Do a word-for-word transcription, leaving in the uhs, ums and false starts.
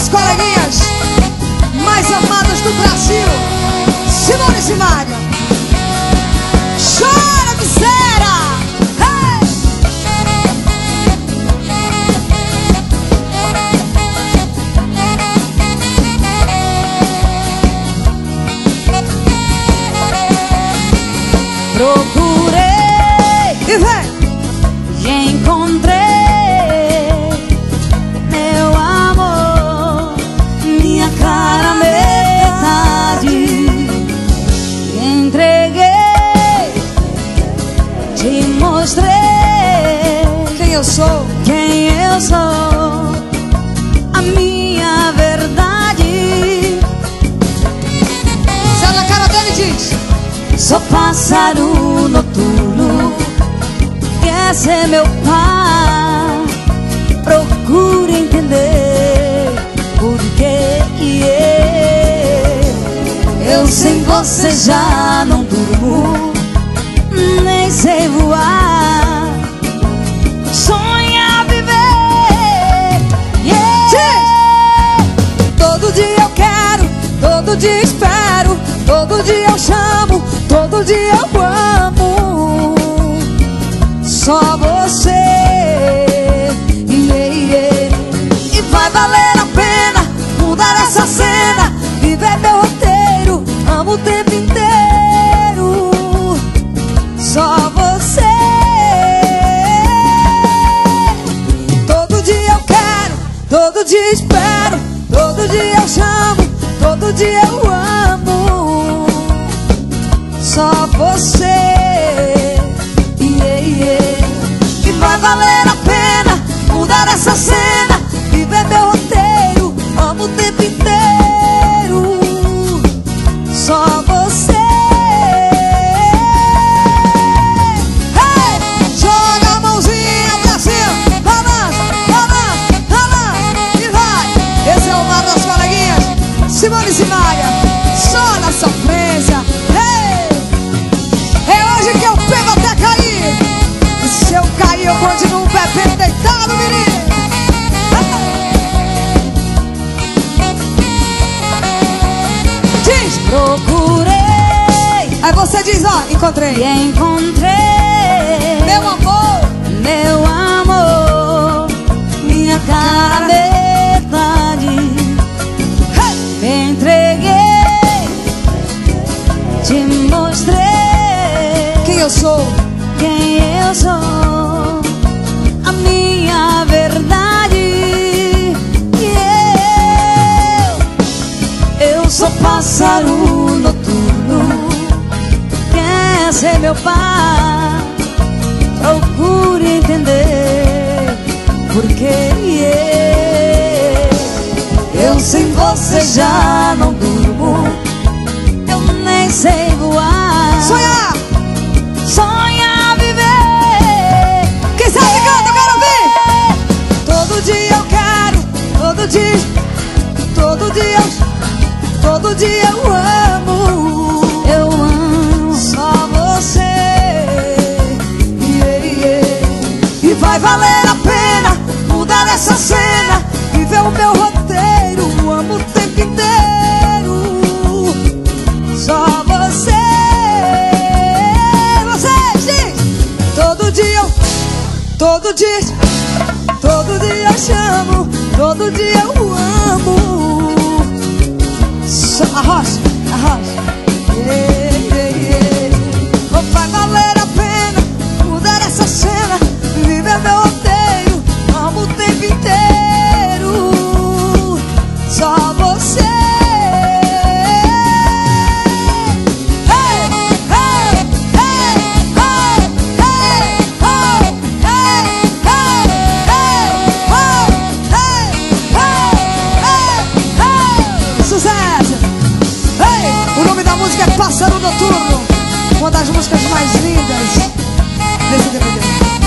das coleguinhas mais amadas do Brasil, Simone e Simaria. Chora, miséria! Hey! Procurei E vem! e encontrei, meu amor, minha cara metade. Entreguei, te mostrei Quem eu sou? quem eu sou, a minha verdade. Sai na cara dele e diz: Sou pássaro noturno, quer ser meu pai. Procure entender por que eu sem você já não durmo, nem sei voar. Sonha viver, yeah. todo dia eu quero, todo dia espero, todo dia eu chamo, todo dia eu amo. Só você, yeah, yeah. E vai valer a pena mudar essa cena, viver meu roteiro, amo o tempo inteiro. Só você. Todo dia eu quero, todo dia espero, todo dia eu chamo, todo dia eu amo. Só você, yeah, yeah. E vai valer a pena mudar essa cena, viver meu roteiro, amo o tempo inteiro. Só você. Hey! Joga a mãozinha pra cima, balança, balança, balança e vai. Esse é o lado das coleguinhas, Simone e Simaria, só na sofrência. Hey! É hoje que eu pego até cair, e se eu cair eu continuo bebendo deitado, menino. Diz! Procurei Aí você diz, ó, encontrei. e encontrei, Meu amor, meu amor, minha cara metade. hey! Me entreguei, te mostrei Quem eu sou? quem eu sou, a minha verdade. Eu, eu sou pássaro noturno, quer ser meu pai. Procure entender porque eu sem você já não durmo, eu nem sei voar. Sonhar! Sonha viver. Quem sabe canta, eu quero ouvir! Todo dia eu quero, todo dia, todo dia, todo dia eu amo. Eu amo Só você, yeah, yeah. E vai valer a pena mudar essa cena, viver o meu roteiro, amo o tempo inteiro. Só você. Você diz: todo dia eu, todo dia, todo dia eu chamo, todo dia eu amo. Só arrocha, arrocha, yeah, yeah, yeah. Oh, vai valer a pena mudar essa cena, viver meu roteiro, amo o tempo inteiro. Só você. Hey, hey, hey, hey, hey, oh, hey, hey, hey, oh, hey, hey, hey, hey. Sucesso! Hey, o nome da música é Pássaro Noturno, uma das músicas mais lindas desse D V D.